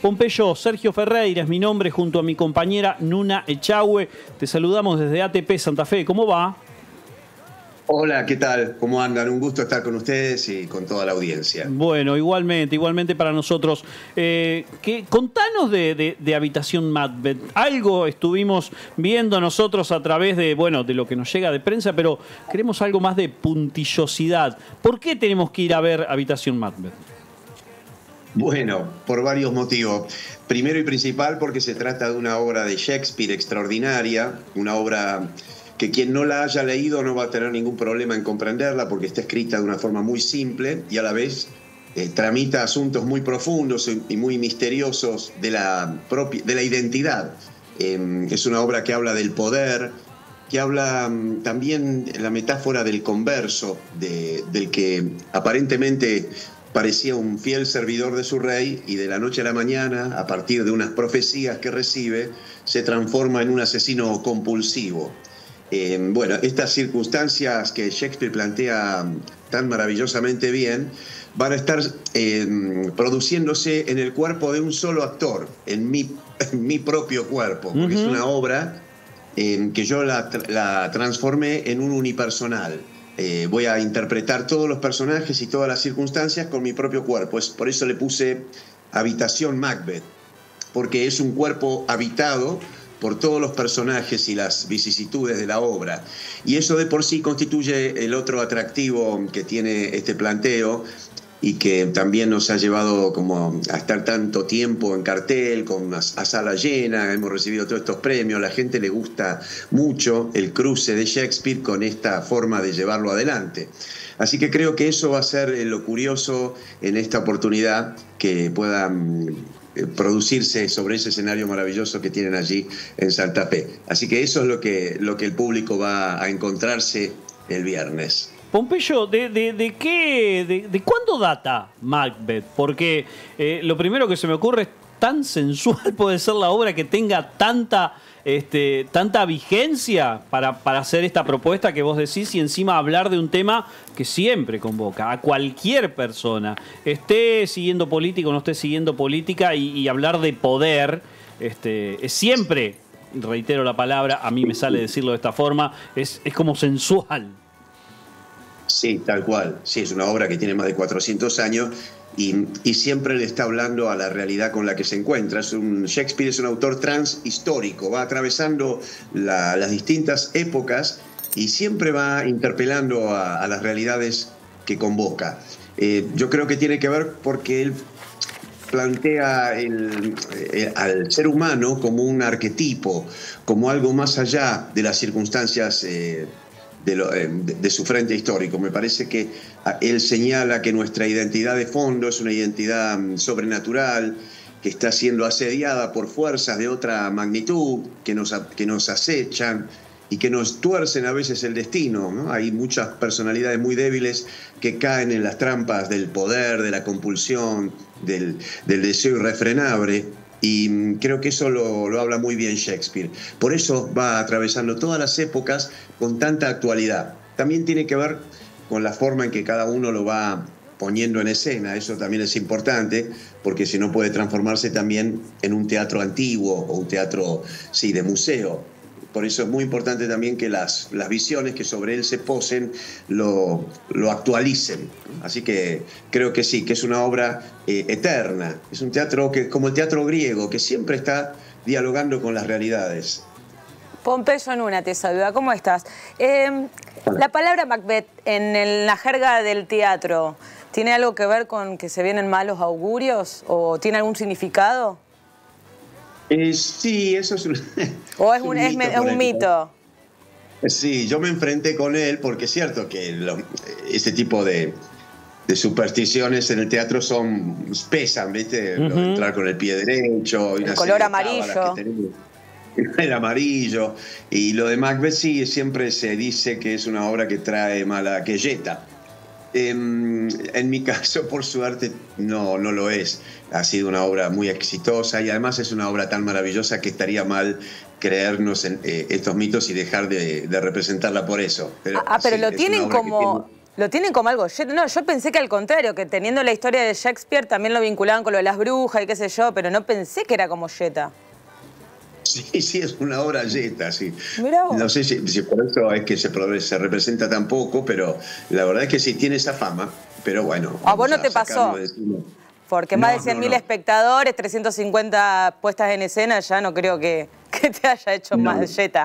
Pompeyo, Sergio Ferreira es mi nombre, junto a mi compañera Nuna Echagüe. Te saludamos desde ATP Santa Fe. ¿Cómo va? Hola, ¿qué tal? ¿Cómo andan? Un gusto estar con ustedes y con toda la audiencia. Bueno, igualmente para nosotros. Contanos de Habitación Macbeth. Algo estuvimos viendo nosotros a través de lo que nos llega de prensa, pero queremos algo más de puntillosidad. ¿Por qué tenemos que ir a ver Habitación Macbeth? Bueno, por varios motivos. Primero y principal porque se trata de una obra de Shakespeare extraordinaria, una obra que quien no la haya leído no va a tener ningún problema en comprenderla porque está escrita de una forma muy simple y a la vez tramita asuntos muy profundos y muy misteriosos de la identidad. Es una obra que habla del poder, que habla también la metáfora del converso, del que aparentemente parecía un fiel servidor de su rey y de la noche a la mañana, a partir de unas profecías que recibe, se transforma en un asesino compulsivo. Estas circunstancias que Shakespeare plantea tan maravillosamente bien van a estar produciéndose en el cuerpo de un solo actor, en mi propio cuerpo, porque es una obra que yo la transformé en un unipersonal. Voy a interpretar todos los personajes y todas las circunstancias con mi propio cuerpo. Por eso le puse Habitación Macbeth, porque es un cuerpo habitado por todos los personajes y las vicisitudes de la obra. Y eso de por sí constituye el otro atractivo que tiene este planteo y que también nos ha llevado como a estar tanto tiempo en cartel, a sala llena, hemos recibido todos estos premios, a la gente le gusta mucho el cruce de Shakespeare con esta forma de llevarlo adelante. Así que creo que eso va a ser lo curioso en esta oportunidad, que pueda producirse sobre ese escenario maravilloso que tienen allí en Santa Fe. Así que eso es lo que el público va a encontrarse el viernes. Pompeyo, ¿de cuándo data Macbeth? Porque lo primero que se me ocurre es tan sensual puede ser la obra que tenga tanta vigencia para hacer esta propuesta que vos decís y encima hablar de un tema que siempre convoca a cualquier persona, esté siguiendo política o no esté siguiendo política, y hablar de poder es siempre, reitero la palabra, a mí me sale decirlo de esta forma, es como sensual. Sí, tal cual. Sí, es una obra que tiene más de 400 años y siempre le está hablando a la realidad con la que se encuentra. Shakespeare es un autor transhistórico, va atravesando las distintas épocas y siempre va interpelando a las realidades que convoca. Yo creo que tiene que ver porque él plantea al ser humano como un arquetipo, como algo más allá de las circunstancias de su frente histórico. Me parece que él señala que nuestra identidad de fondo es una identidad sobrenatural, que está siendo asediada por fuerzas de otra magnitud, que nos acechan y que nos tuercen a veces el destino, ¿no? Hay muchas personalidades muy débiles que caen en las trampas del poder, de la compulsión, del deseo irrefrenable. Y creo que eso lo habla muy bien Shakespeare. Por eso va atravesando todas las épocas con tanta actualidad. También tiene que ver con la forma en que cada uno lo va poniendo en escena. Eso también es importante, porque si no puede transformarse también en un teatro antiguo o un teatro, sí, de museo. Por eso es muy importante también que las visiones que sobre él se posen lo actualicen. Así que creo que sí, que es una obra eterna. Es un teatro como el teatro griego, que siempre está dialogando con las realidades. Pompeyo Nuna te saluda, ¿cómo estás? La palabra Macbeth en la jerga del teatro, ¿tiene algo que ver con que se vienen malos augurios o tiene algún significado? Sí, eso es ¿O es un mito? Sí, yo me enfrenté con él porque es cierto que este tipo de supersticiones en el teatro pesan, ¿viste? Entrar con el pie derecho. Y el color amarillo. El amarillo. Y lo de Macbeth sí, siempre se dice que es una obra que trae mala queyeta. En mi caso, por suerte, no lo es. Ha sido una obra muy exitosa y además es una obra tan maravillosa que estaría mal creernos en estos mitos y dejar de representarla por eso. Pero lo tienen como Lo tienen como algo Jetta. No, yo pensé que al contrario, que teniendo la historia de Shakespeare también lo vinculaban con lo de las brujas y qué sé yo, pero no pensé que era como Jetta. Sí, sí, es una obra Jetta, sí. Mirá vos. No sé si por eso es que se representa tan poco, pero la verdad es que sí tiene esa fama. Pero bueno, ¿A vos no vamos te a sacarlo pasó? de encima. Porque No, más de 100.000 no. espectadores, 350 puestas en escena, ya no creo que te haya hecho No. más Jetta.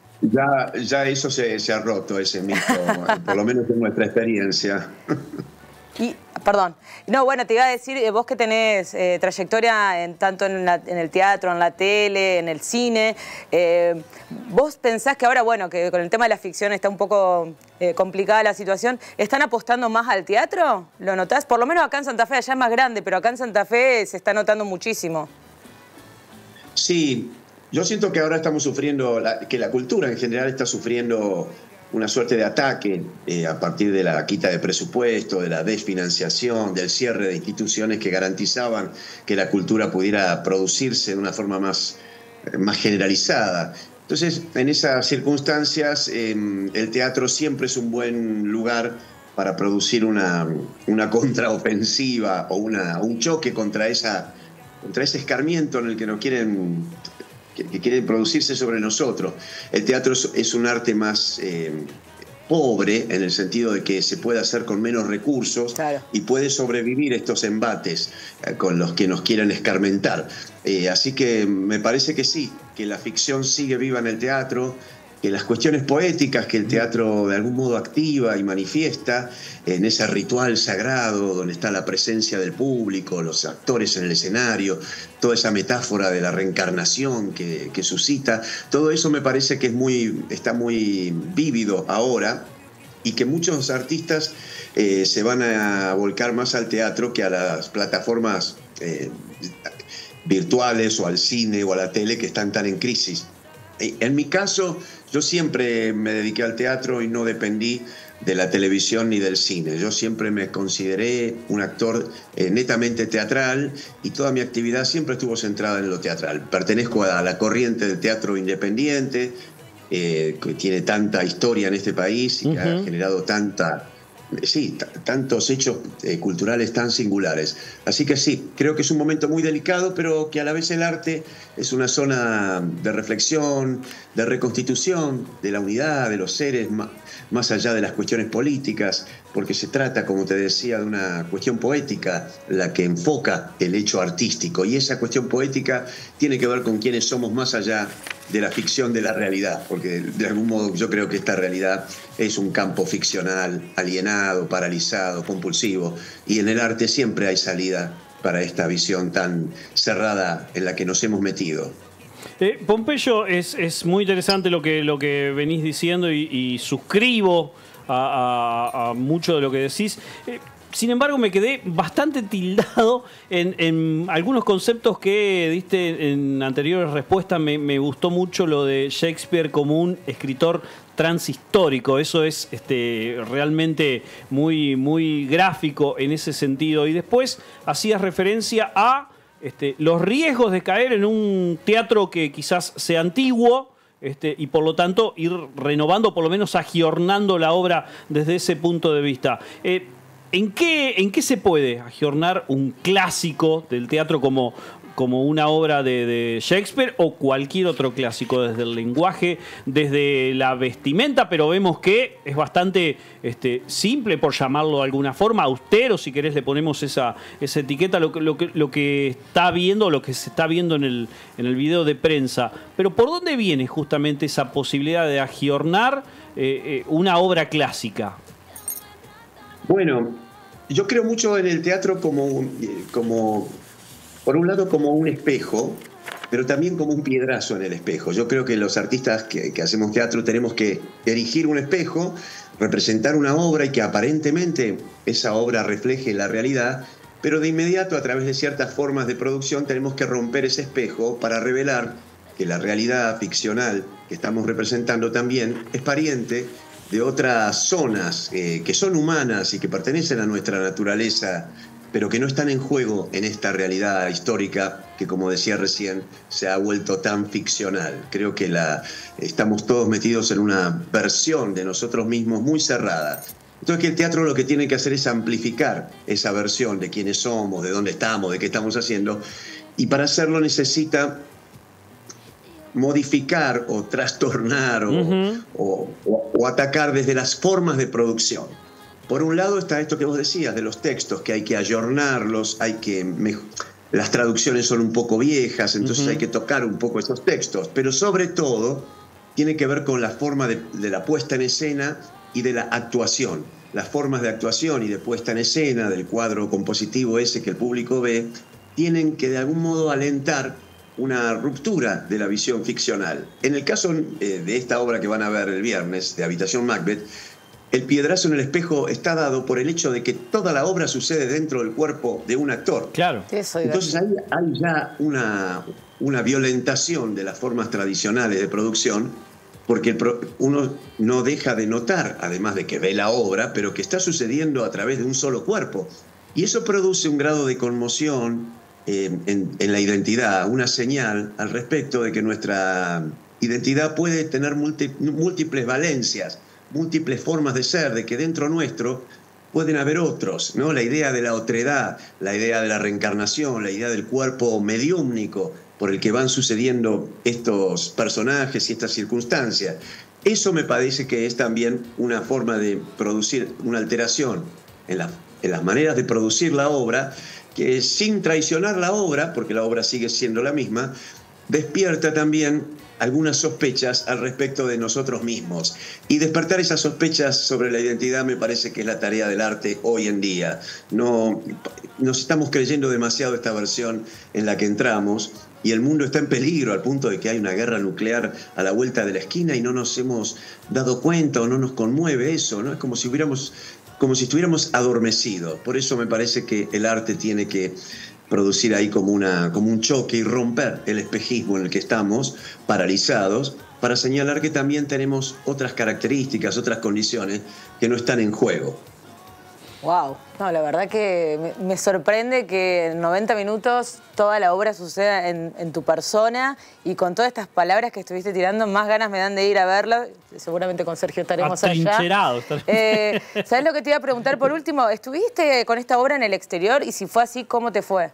Ya eso se ha roto, ese mito, por lo menos en nuestra experiencia. Y, perdón. No, bueno, te iba a decir, vos que tenés trayectoria tanto en el teatro, en la tele, en el cine, ¿vos pensás que ahora, bueno, que con el tema de la ficción está un poco complicada la situación, ¿están apostando más al teatro? ¿Lo notás? Por lo menos acá en Santa Fe, allá es más grande, pero acá en Santa Fe se está notando muchísimo. Sí, yo siento que ahora estamos sufriendo, que la cultura en general está sufriendo una suerte de ataque a partir de la quita de presupuesto, de la desfinanciación, del cierre de instituciones que garantizaban que la cultura pudiera producirse de una forma más generalizada. Entonces, en esas circunstancias, el teatro siempre es un buen lugar para producir una contraofensiva o un choque contra ese escarmiento en el que nos quieren producirse sobre nosotros. El teatro es un arte más pobre, en el sentido de que se puede hacer con menos recursos, claro, y puede sobrevivir estos embates con los que nos quieren escarmentar. Así que me parece que sí, que la ficción sigue viva en el teatro, que las cuestiones poéticas que el teatro de algún modo activa y manifiesta en ese ritual sagrado donde está la presencia del público, los actores en el escenario, toda esa metáfora de la reencarnación que suscita, todo eso me parece que está muy vívido ahora, y que muchos artistas se van a volcar más al teatro que a las plataformas virtuales o al cine o a la tele, que están tan en crisis. En mi caso, yo siempre me dediqué al teatro y no dependí de la televisión ni del cine. Yo siempre me consideré un actor netamente teatral, y toda mi actividad siempre estuvo centrada en lo teatral. Pertenezco a la corriente del teatro independiente, que tiene tanta historia en este país y que ha generado tantos hechos culturales tan singulares. Así que sí, creo que es un momento muy delicado, pero que a la vez el arte es una zona de reflexión, de reconstitución de la unidad de los seres, más allá de las cuestiones políticas, porque se trata, como te decía, de una cuestión poética la que enfoca el hecho artístico, y esa cuestión poética tiene que ver con quiénes somos más allá de la ficción de la realidad, porque de algún modo yo creo que esta realidad es un campo ficcional, alienado, paralizado, compulsivo, y en el arte siempre hay salida para esta visión tan cerrada en la que nos hemos metido. Pompeyo, es muy interesante lo que venís diciendo, y suscribo a mucho de lo que decís. Sin embargo, me quedé bastante tildado en algunos conceptos que diste en anteriores respuestas. Me gustó mucho lo de Shakespeare como un escritor transhistórico. Eso es realmente muy, muy gráfico en ese sentido. Y después hacías referencia a los riesgos de caer en un teatro que quizás sea antiguo, y por lo tanto ir renovando, por lo menos agiornando la obra desde ese punto de vista. ¿En qué se puede agiornar un clásico del teatro como una obra de Shakespeare o cualquier otro clásico? Desde el lenguaje, desde la vestimenta, pero vemos que es bastante simple, por llamarlo de alguna forma, austero, si querés le ponemos esa etiqueta, lo que está viendo, lo que se está viendo en el video de prensa. Pero ¿por dónde viene justamente esa posibilidad de agiornar una obra clásica? Bueno, yo creo mucho en el teatro como por un lado, como un espejo, pero también como un piedrazo en el espejo. Yo creo que los artistas que hacemos teatro tenemos que erigir un espejo, representar una obra, y que aparentemente esa obra refleje la realidad, pero de inmediato, a través de ciertas formas de producción, tenemos que romper ese espejo para revelar que la realidad ficcional que estamos representando también es pariente de otras zonas que son humanas y que pertenecen a nuestra naturaleza, pero que no están en juego en esta realidad histórica que, como decía recién, se ha vuelto tan ficcional. Creo que estamos todos metidos en una versión de nosotros mismos muy cerrada. Entonces que el teatro lo que tiene que hacer es amplificar esa versión de quiénes somos, de dónde estamos, de qué estamos haciendo, y para hacerlo necesita modificar o trastornar o atacar desde las formas de producción. Por un lado está esto que vos decías de los textos, que hay que ayornarlos, las traducciones son un poco viejas, entonces hay que tocar un poco esos textos, pero sobre todo tiene que ver con la forma de la puesta en escena y de la actuación. Las formas de actuación y de puesta en escena del cuadro compositivo ese que el público ve tienen que de algún modo alentar una ruptura de la visión ficcional. En el caso de esta obra que van a ver el viernes, de Habitación Macbeth, el piedrazo en el espejo está dado por el hecho de que toda la obra sucede dentro del cuerpo de un actor. Claro. Entonces hay ya una violentación de las formas tradicionales de producción, porque uno no deja de notar, además de que ve la obra, pero que está sucediendo a través de un solo cuerpo. Y eso produce un grado de conmoción en la identidad, una señal al respecto de que nuestra identidad puede tener múltiples valencias, múltiples formas de ser, de que dentro nuestro pueden haber otros, ¿no? La idea de la otredad, la idea de la reencarnación, la idea del cuerpo mediúmnico por el que van sucediendo estos personajes y estas circunstancias. Eso me parece que es también una forma de producir una alteración en las maneras de producir la obra, que sin traicionar la obra, porque la obra sigue siendo la misma, despierta también algunas sospechas al respecto de nosotros mismos. Y despertar esas sospechas sobre la identidad me parece que es la tarea del arte hoy en día. No, nos estamos creyendo demasiado esta versión en la que entramos, y el mundo está en peligro al punto de que hay una guerra nuclear a la vuelta de la esquina y no nos hemos dado cuenta o no nos conmueve eso, ¿no? Es como si estuviéramos adormecidos. Por eso me parece que el arte tiene que producir ahí como un choque y romper el espejismo en el que estamos, paralizados, para señalar que también tenemos otras características, otras condiciones que no están en juego. Wow, no, la verdad que me sorprende que en 90 minutos toda la obra suceda en tu persona, y con todas estas palabras que estuviste tirando, más ganas me dan de ir a verla. Seguramente con Sergio estaremos allá. ¿Sabes lo que te iba a preguntar por último? ¿Estuviste con esta obra en el exterior? Y si fue así, ¿cómo te fue?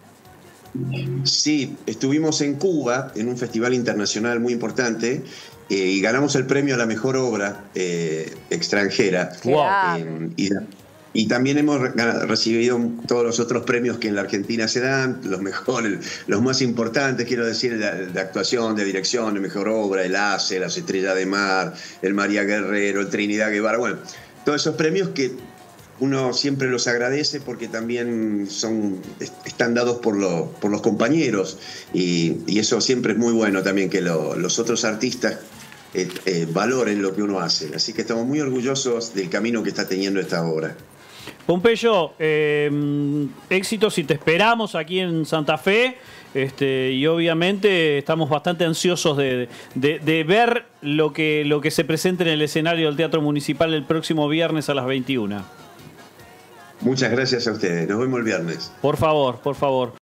Sí, estuvimos en Cuba en un festival internacional muy importante y ganamos el premio a la mejor obra extranjera. Wow. Y también hemos recibido todos los otros premios que en la Argentina se dan, los mejores, los más importantes, quiero decir, de actuación, de dirección, de mejor obra, el ACE, las Estrellas de Mar, el María Guerrero, el Trinidad Guevara, bueno, todos esos premios que uno siempre los agradece porque también están dados por los compañeros, y eso siempre es muy bueno también, que los otros artistas valoren lo que uno hace. Así que estamos muy orgullosos del camino que está teniendo esta obra. Pompeyo, éxitos, y te esperamos aquí en Santa Fe, y obviamente estamos bastante ansiosos de ver lo que se presente en el escenario del Teatro Municipal el próximo viernes a las 21. Muchas gracias a ustedes, nos vemos el viernes. Por favor, por favor.